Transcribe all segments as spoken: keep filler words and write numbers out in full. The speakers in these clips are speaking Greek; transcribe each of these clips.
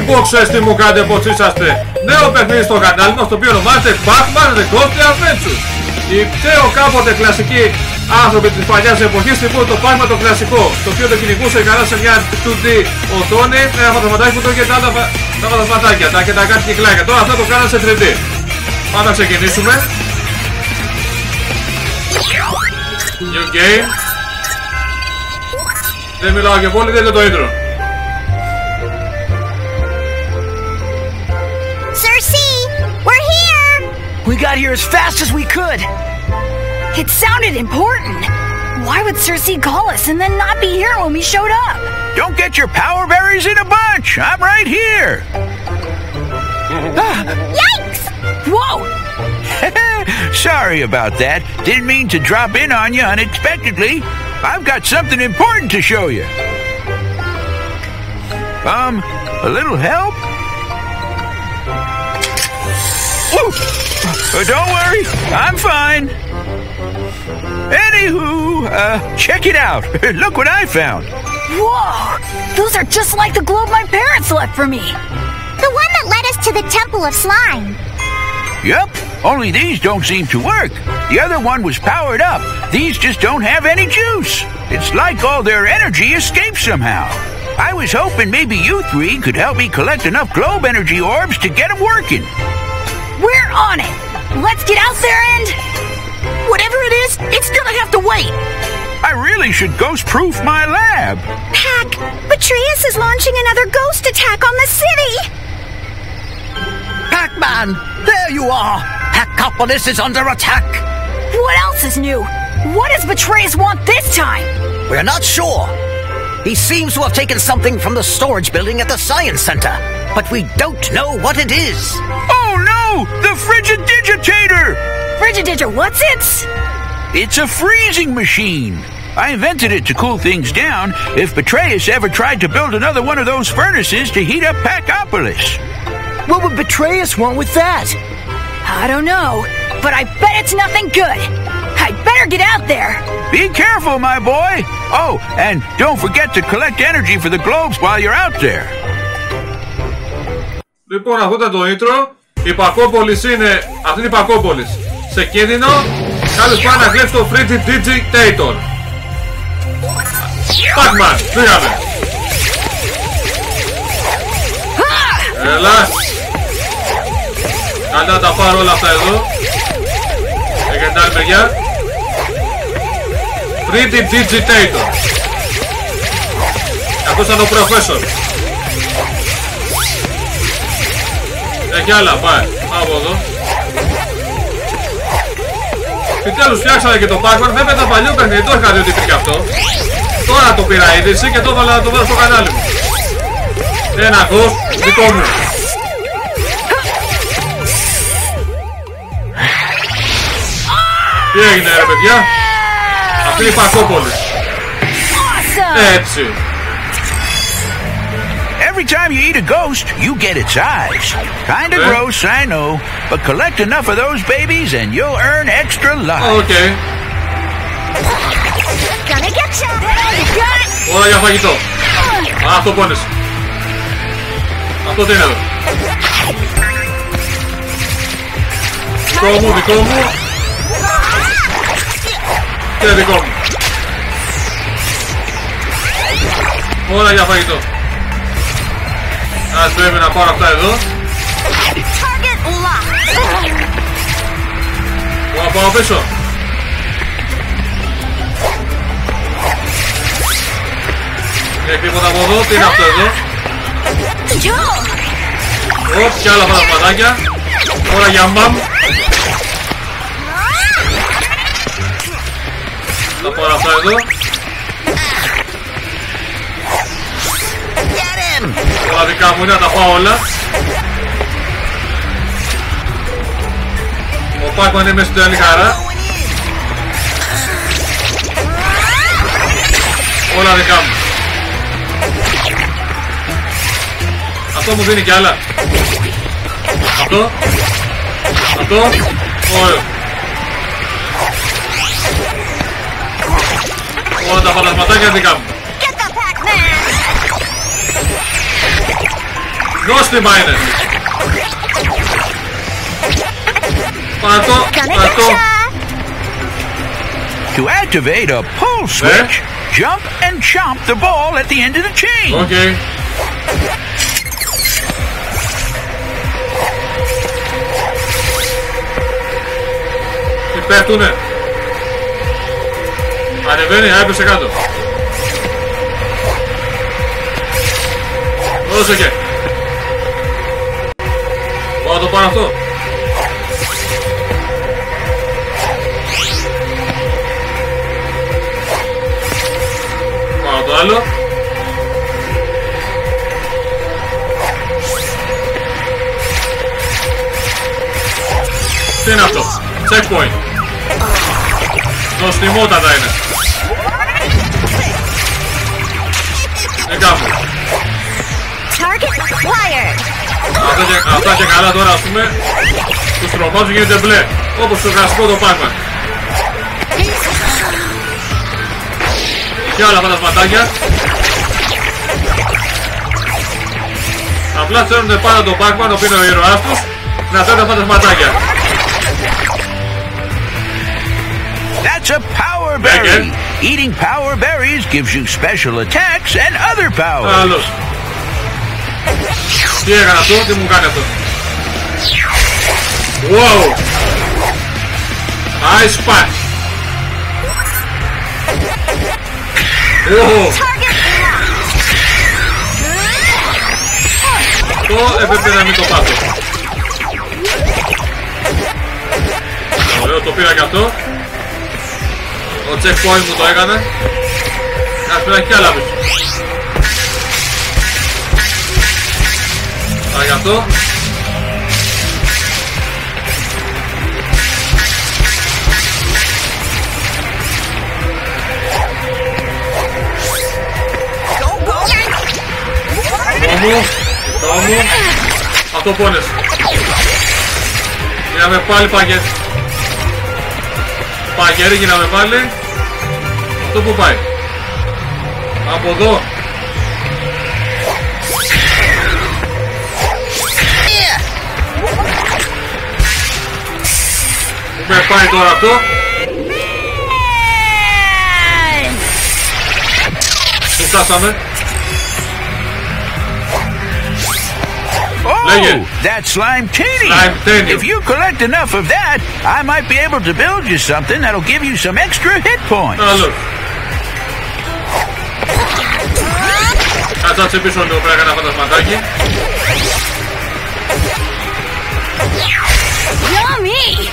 Boxers, τι μου κάνετε, πως είσαστε? Νέο παιχνίδι στο κανάλι μας, το οποίο ονομάζεται Pac-Man The Ghostly Adventures. Οι πιο κάποτε κλασικοί άνθρωποι της παλιάς εποχής θυμούν το Pac-Man το κλασικό, το οποίο το κυνηγούσε καλά σε μια δύο ντι οθόνη με ένα φαντασματάκι που το είχε τα, τα φαντασματάκια τα, και τα κάτι κυκλάκια. Τώρα αυτό το κάνανε σε τρία ντι. Πάμε να ξεκινήσουμε. New game. Δεν μιλάω και πολύ, δείτε το intro. Cersei, we're here! We got here as fast as we could. It sounded important. Why would Cersei call us and then not be here when we showed up? Don't get your power berries in a bunch. I'm right here. Yikes! Whoa! Sorry about that. Didn't mean to drop in on you unexpectedly. I've got something important to show you. Um, a little help? Uh, don't worry, I'm fine. Anywho, uh, check it out. Look what I found. Whoa! Those are just like the globe my parents left for me. The one that led us to the Temple of Slime. Yup, only these don't seem to work. The other one was powered up. These just don't have any juice. It's like all their energy escaped somehow. I was hoping maybe you three could help me collect enough globe energy orbs to get them working. We're on it. Let's get out there and... Whatever it is, it's gonna have to wait. I really should ghost-proof my lab. Pac, Betrayus is launching another ghost attack on the city. Pac-Man, there you are. Pacopolis is under attack. What else is new? What does Betrayus want this time? We're not sure. He seems to have taken something from the storage building at the Science Center, but we don't know what it is. Oh no! The Frigidigitator! Frigidiger, what's it? It's a freezing machine. I invented it to cool things down if Betrayus ever tried to build another one of those furnaces to heat up Pacopolis. What would Betrayus want with that? I don't know, but I bet it's nothing good. I'd better get out there. Be careful, my boy. Oh, and don't forget to collect energy for the globes while you're out there. Λοιπόν, αυτό ήταν το intro. Η Pacopolis είναι... Αυτή είναι η Pacopolis. Σε κίνδυνο. Κάλους πάει να κλέψει το Frigidigitator. Pac-Man, πήγαμε. Έλα. Κάντε να τα πάρω όλα αυτά εδώ. Έκανε την άλλη μεριά. Frigidigitator. Αυτός ήταν ο Professor. Έχει άλλα, πάει. Πάω από εδώ. Επιτέλους φτιάξαμε και το Pac-Man. Βέβαια τα παλιό παιχνίδι, το είχα δει ότι υπήρχε αυτό. Τώρα το πήρα είδηση και το έβαλα να το βάλω στο κανάλι μου. Ένα ghost δικό μου. Τι έγινε ρε παιδιά? Αυτή είναι η Pacopolis. Έτσι. Every time you eat a ghost, you get its eyes. Kinda Okay. gross, I know, but collect enough of those babies and you'll earn extra life. Okay. Gonna get you. You got it. Όλα για φαγητό. Α, αυτό πόνεσαι. Αυτό τι είναι εδώ? Δικό μου, δικό μου. Και δικό μου. Όλα για φαγητό. Ας πρέπει να πάρω αυτά εδώ. Μπορώ να πάω πίσω. Έχει τίποτα από εδώ, τι είναι αυτό εδώ? Ωπ, και άλλα φαντασματάκια. Όλα για μαμ. Θα πάρω αυτά εδώ. Όλα δικά μου είναι, να τα πάω όλα. Ο Pac-Man είναι μέσα στην άλλη χαρά. Όλα δικά μου. Αυτό μου δίνει κι άλλα. Αυτό. Αυτό. Ωραίο. Όλα τα φαντασματάκια δικά μου. Νόστιμα είναι. Πατώ, πατώ. To activate a pull switch, yeah. jump and chomp the ball at the end of the chain. Okay. Τι πέφτουνε. Ανεβαίνει, έπεσε κάτω. Δώσε και. Πάω να το πάρω αυτό. Πάω το άλλο. Τι είναι αυτό. Checkpoint. Νοστιμότατα είναι. Δεν κάπου. Αυτά και, αυτά και καλά τώρα, ας πούμε, τους τρομάζουν γίνεται μπλε, όπως στο κλασικό το Pac-Man. Και άλλα φαντασματάκια. Απλά θέλουν πάνω το Pac-Man, ο οποίος είναι ο ήρωάς τους, να θέλουν τα φαντασματάκια. That's a power berry. Okay. Eating power berries gives you special attacks and other powers. Άλλος. Τι έκανε αυτό, τι μου κάνει αυτό. Wow. Ice Pack. Oh. Το έπρεπε να μην το πάθω. Ωραίο, το πήρα και αυτό. Ο checkpoint μου το έκανε. Ας πήρα και άλλα πίσω. Α, γι' αυτό. Τόμου, τόμου. Αυτό πόνες. Γίναμε πάλι παγερ... παγερί, γίναμε πάλι. Αυτό που πάει. Από εδώ. Πού με πάει τώρα αυτό. Πού φτάσαμε. Oh, that's Slime-tanium. Slime-tanium. If you collect enough of that, I might be able to build you something that'll give you some extra hit points. Ah, look. Κάτσε πίσω λίγο, πρέπει να κάνω φαντασματάκι. Yummy!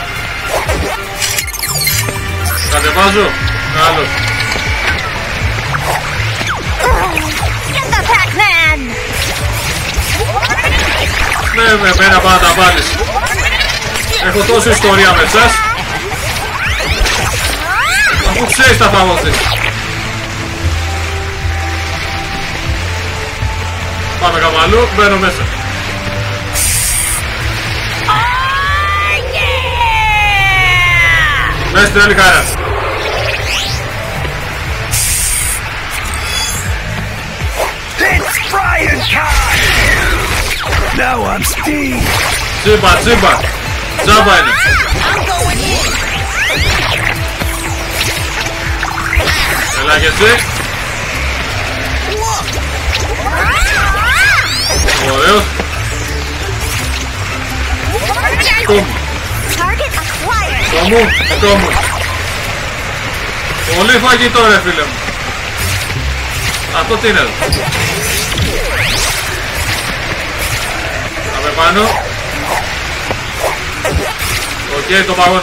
Κατεβάζω. Άλλος. Get the Pac-Man! Ναι, με μένα πάντα τα βάλεις. Έχω τόση ιστορία με εσάς. Αφού ξέρεις τα φαγώθεις. Πάμε κάπου αλλού, μπαίνω μέσα. Μέσα στην άλλη χαρά. It's Brian time! Now I'm Steve! Τσίμπα, τσίμπα. Τζάμπα είναι. Έλα και εσύ. Ωραίος. Τόμου. Τόμου, τόμου. Πολύ φαγητό ρε φίλε μου. Αυτό τι είναι εδώ. Πάμε πάνω. Οκ, okay, το παγώνω.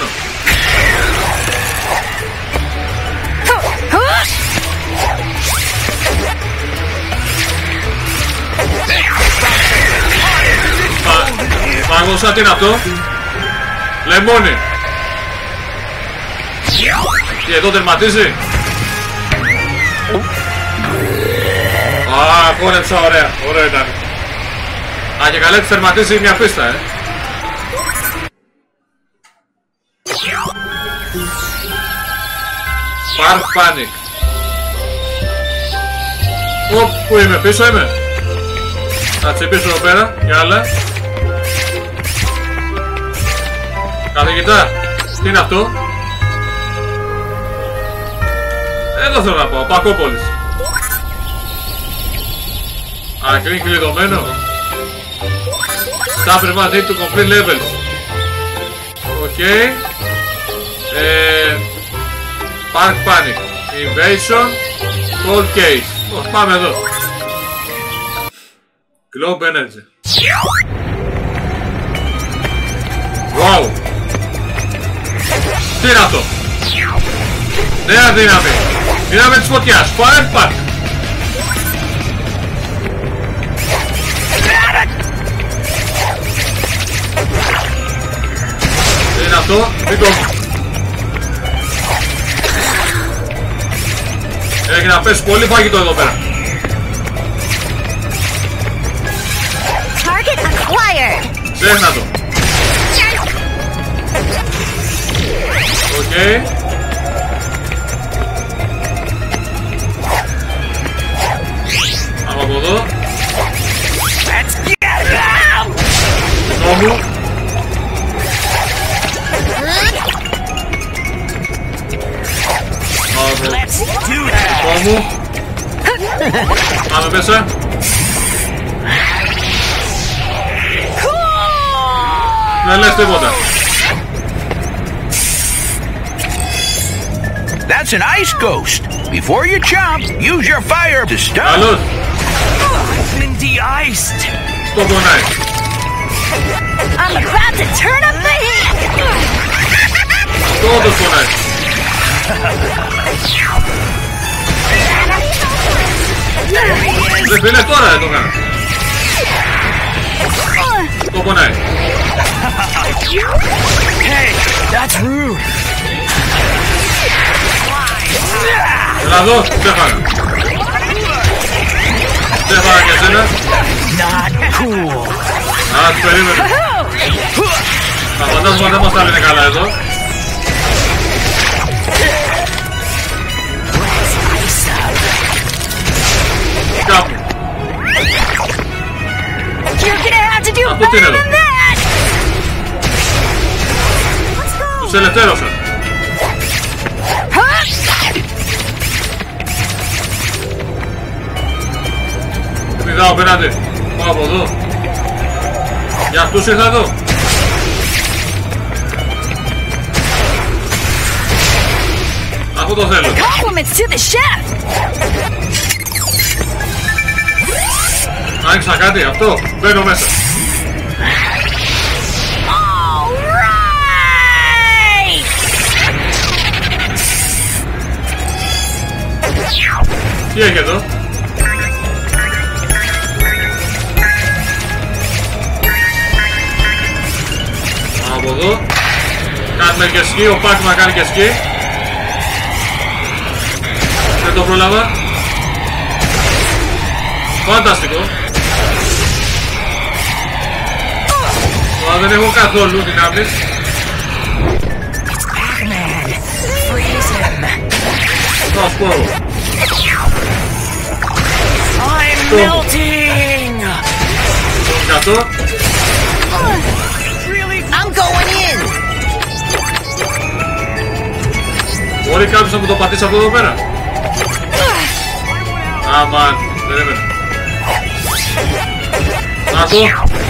Παγώσα, τι είναι αυτό. Λεμόνι. Και εδώ τερματίζει. Α, χόρεψα, ωραία. Ωραία ήταν. Α, και καλά της τερματίζει μια πίστα, ε. Park Panic. Ω, πού είμαι, πίσω είμαι. Θα τσιμπήσω εδώ πέρα και άλλα. Καθηγητά, τι είναι αυτό? Εδώ θέλω να πάω, Πακόπολης. Ακρή κλειδωμένο. Τα πρέπει να δει το complete levels. Οκ. ε, Park Panic, Invasion, Cold Case. Oh, πάμε εδώ. Globe Energy. Wow. Τι είναι αυτό? Νέα δύναμη. Δύναμη της φωτιάς. Fire Park. Τι είναι αυτό? Μην το... Έχει να πέσει πολύ φαγητό εδώ πέρα. Target acquired. Ξέχνα το. Οκ. Okay. Πάμε από εδώ. Νόμου. Νόμου. Πάμε μέσα. Δεν λες τίποτα. That's an ice ghost. Before you jump, use your fire to stop. Καλώς. I've been de-iced. Στο πονάει. I'm about to turn up the heat. Todo πονάει. Δεν φίλε τώρα δεν το κάνω. Το πονάει. Hey, that's rude. Έλα εδώ, ξέφαγα. Ξέφαγα και εσένα. Not cool. Α, τους περίμενε. Τα φαντάσματα δεν μας τα λένε καλά εδώ. Κάπου. You're gonna have to do Αυτό τι είναι better εδώ? than that. Τους ελευθέρωσα. Πηδάω απέναντι. Πάω από εδώ. Για αυτούς ήρθα εδώ. Αυτό το θέλω. Compliments to the chef. Άνοιξα κάτι, αυτό. Μπαίνω μέσα. All right. Τι έχει εδώ? Από εδώ. Κάνουμε και σκι, ο Πάκμα κάνει και σκι. Δεν το πρόλαβα. Φανταστικό. Τώρα δεν έχω καθόλου δυνάμεις. Pac-Man. Freeze him. Θα σου πω. I'm melting. Τον κάτω. I'm going in. Μπορεί κάποιος να μου το πατήσει από εδώ πέρα? Αμάν, περίμενε. Να το.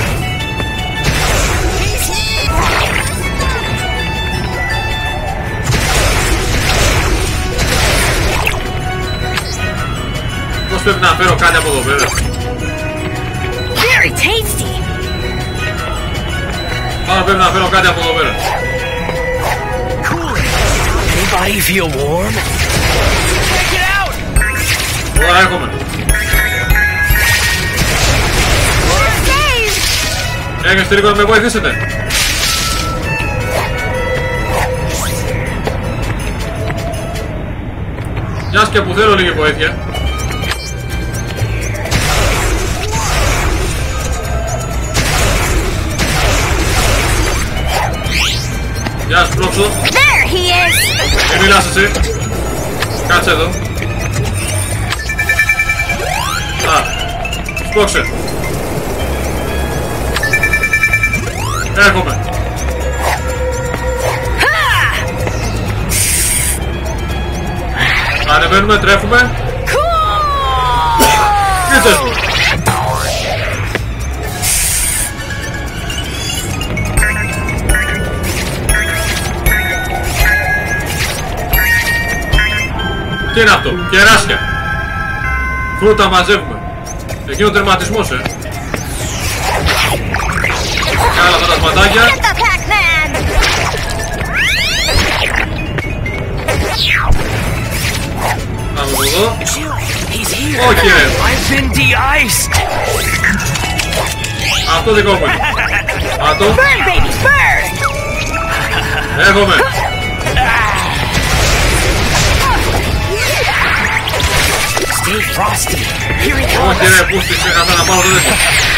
Πώς πρέπει να φέρω κάτι από εδώ πέρα? Very tasty. Άρα πρέπει να φέρω κάτι από εδώ πέρα. Anybody feel warm? Check it out. Τώρα έρχομαι. Έχετε λίγο να με βοηθήσετε? Μιας και που θέλω λίγη βοήθεια. Γεια σου, πρόξω. There he is. Μην μιλάς εσύ. Κάτσε εδώ. Α, σπρώξε. Έρχομαι. Ανεβαίνουμε, τρέχουμε. Κοίτας μου. Τι είναι αυτό, κεράσια. Φρούτα μαζεύουμε. Εκεί ο τερματισμός, ε. Κάλα αυτά τα σματάκια. Πάμε από εδώ. Όχι, ρε. Αυτό δικό μου είναι. Αυτό. Έχουμε. Όχι, ρε, πούστη, ξέχασα να πάρω το τέτοιο.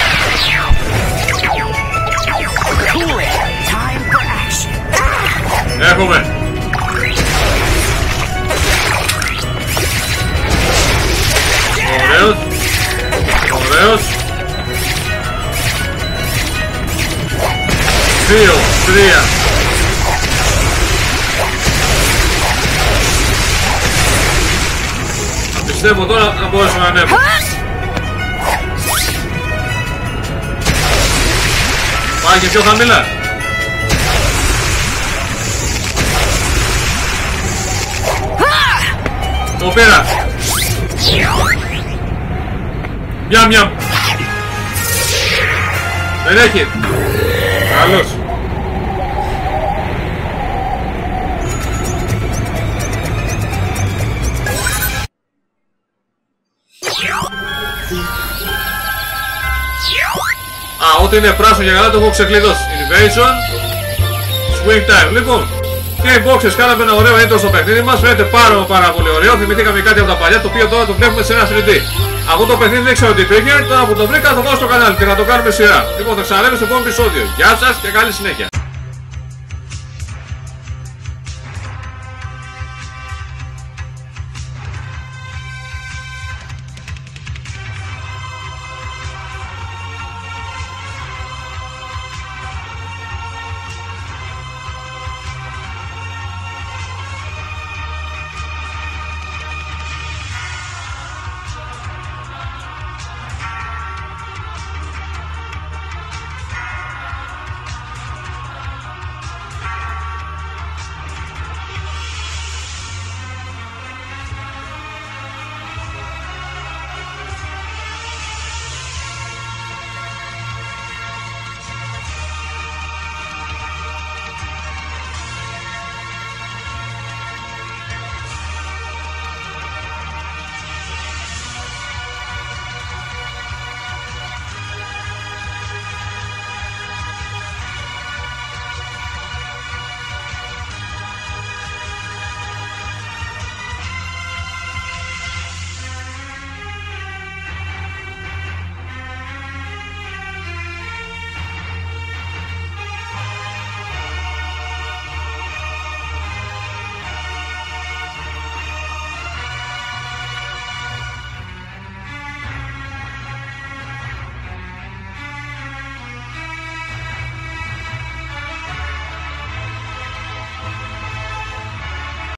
Έχουμε. Ωραίος. Ωραίος. Δύο, τρία. Πιστεύω τώρα να μπορέσω να ανέβω. Πάει και πιο χαμηλά. Το πήρα. Μια μια. Δεν έχει. Καλώς. Α, ό,τι είναι πράσινο για καλά το έχω ξεκλειδώσει. Invasion, Swing Time. Λοιπόν, Game Boxes, κάναμε ένα ωραίο intro στο παιχνίδι μας. Φαίνεται πάρα, πάρα πολύ ωραίο. Θυμηθήκαμε κάτι από τα παλιά, το οποίο τώρα το βλέπουμε σε ένα θρι ντι. Αυτό το παιχνίδι δεν ξέρω τι υπήρχε. Τώρα που το βρήκα, θα το βάλω στο κανάλι και να το κάνουμε σειρά. Λοιπόν, θα ξαναλέμε στο επόμενο επεισόδιο. Γεια σας και καλή συνέχεια.